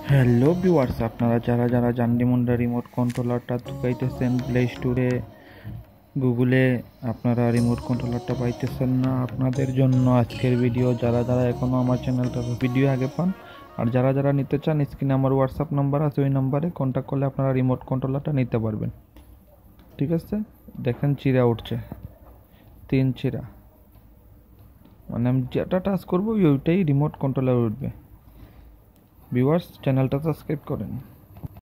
Hello viewers, আপনারা যারা যারা জান্ডিমুন্ডা রিমোট কন্ট্রোলারটা ঢুকাইতেছেন প্লে স্টোরে, গুগলে, আপনারা রিমোট কন্ট্রোলারটা পাইতেছেন না, আপনাদের জন্য আজকের ভিডিও। যারা যারা এখনও আমার চ্যানেলটার ভিডিও আগে পান আর যারা যারা নিতে চান, স্ক্রিনে আমার হোয়াটসঅ্যাপ নাম্বার আছে, ওই নাম্বারে কন্ট্যাক্ট করলে আপনারা রিমোট কন্ট্রোলারটা নিতে পারবেন। ঠিক আছে, দেখেন চিরা উঠছে, 3 চিরা, মানে আমি যেটা টাচ করবো ওইটাই রিমোট কন্ট্রোলার উঠবে। ভিউয়ার্স, চ্যানেলটা সাবস্ক্রাইব করেন।